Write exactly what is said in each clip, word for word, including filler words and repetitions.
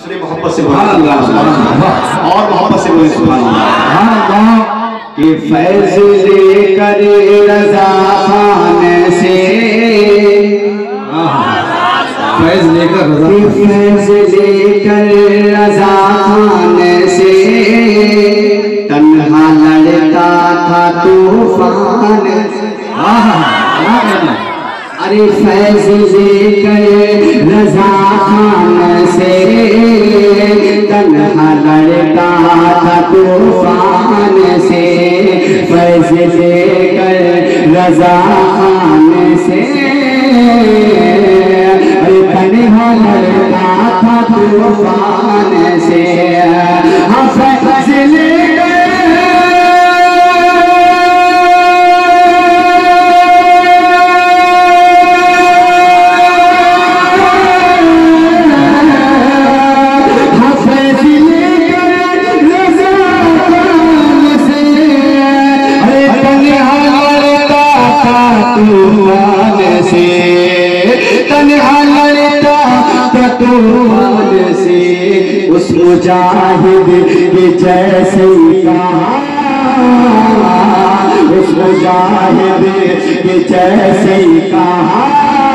सुनिए मोहब्बत से बोलिए और मोहब्बत से बोलिए सुभान अल्लाह। कि फैज लेकर रज़ा खान से, फैज लेकर फैज लेकर रज़ा खान से तन्हा लड़ता था तूफान। अरे फैज लेकर रज़ा खान से तन्हा लड़ता था तूफान से, फैज लेकर रज़ा खान से तन्हा लड़ता था तूफान से। हाँ फैज लेकर से उस मुजाहिद के जैसे कहा, उस मुजाहिद के जैसे कहा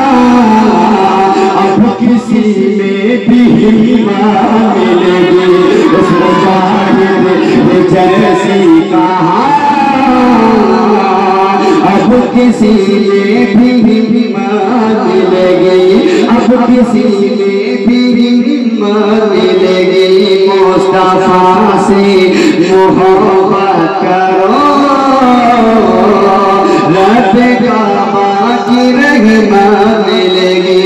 अब किसी में भी हिम्मत मिलेगी। उस मुजाहिद के जैसे कहा अब किसी में भी हिम्मत मिलेगी, अब किसी में भी हिम्मत मिलेगी। मुस्तफा से मोहब्बत करो, रब काबा की रहमत मिलेगी।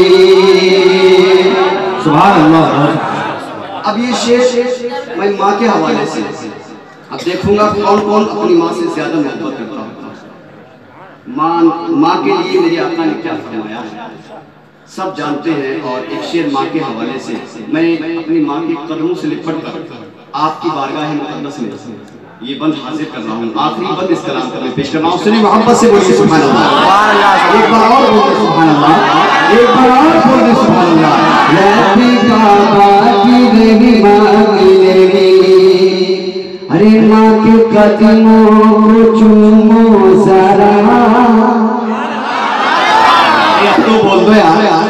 सुभान अल्लाह। अब ये शेर मैं माँ के हवाले से अब देखूंगा कौन कौन अपनी माँ से ज्यादा मोहब्बत करता है। माँ माँ के लिए मेरे आका ने क्या फरमाया सब जानते हैं। और एक शेर माँ के हवाले से मैं अपनी माँ के कदमों से लिपट कर आपकी बारगाह मुक़द्दस में ये बंद हाजिर कर रहा हूँ। आखिरी बंद इस कलाम का मैं पेश कर रहा हूँ। सुनिए मोहब्बत से बोलिए सुभान अल्लाह। एक बार और बोलिए सुभान अल्लाह, एक बार और बोलिए सुभान अल्लाह। रब्बी काबा की रहमत मिलेगी। अरे माँ के कदमों को चूमो जरा, तो बोल दो यार यार।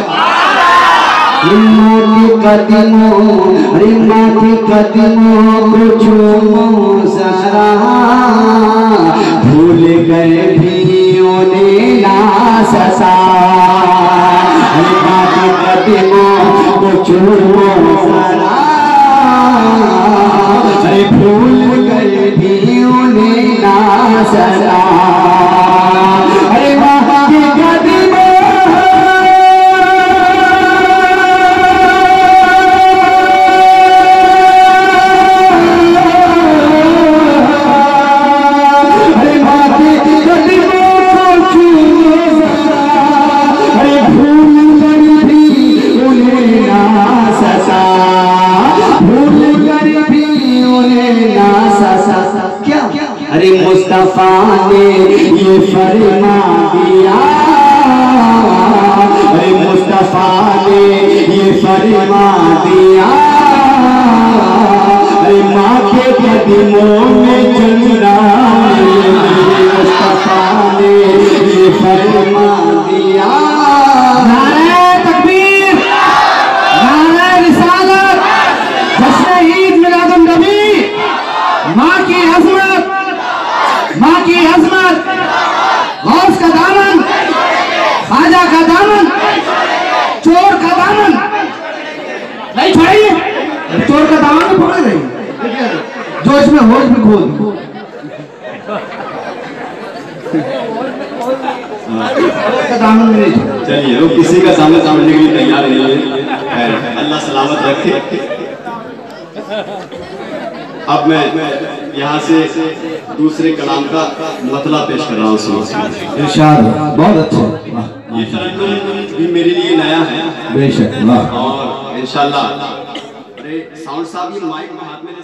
माँ के कदमों, अरे माँ के कदमों को चूमो जरा, भूल गए भी उन्हें ना ससा। अरे माँ के कदमों को चूमो जरा, अरे भूल गए भी उन्हें ना ससा। अरे माँ के कदमों अरे मुस्तफा ने ये फरमा दिया, अरे मुस्तफा ने ये फरमा दिया, अरे माँ के कदमों में चंदा। मुस्तफा ने ये फरमा दिया। नारे तकबीर, नारे रिसालत, जश्न ईद मिलादुन नबी। माँ की अज़मत, माँ की अज़मत, गौस का दामन, ख्वाजा का दामन, चोर का दामन नहीं छोड़ेंगे। चोर का दामन नहीं पकड़ रही जो इसमें होश भी खोल। चलिए वो किसी का सामने समझने के लिए तैयार नहीं है। अल्लाह सलामत रखे। अब मैं यहाँ से दूसरे कलाम का मतलब पेश कर रहा हूँ। इरशाद बहुत अच्छा। ये तरन्नुम भी मेरे लिए नया है बेशक। और इंशाल्लाह साउंड साहब ये माइक में हाथ में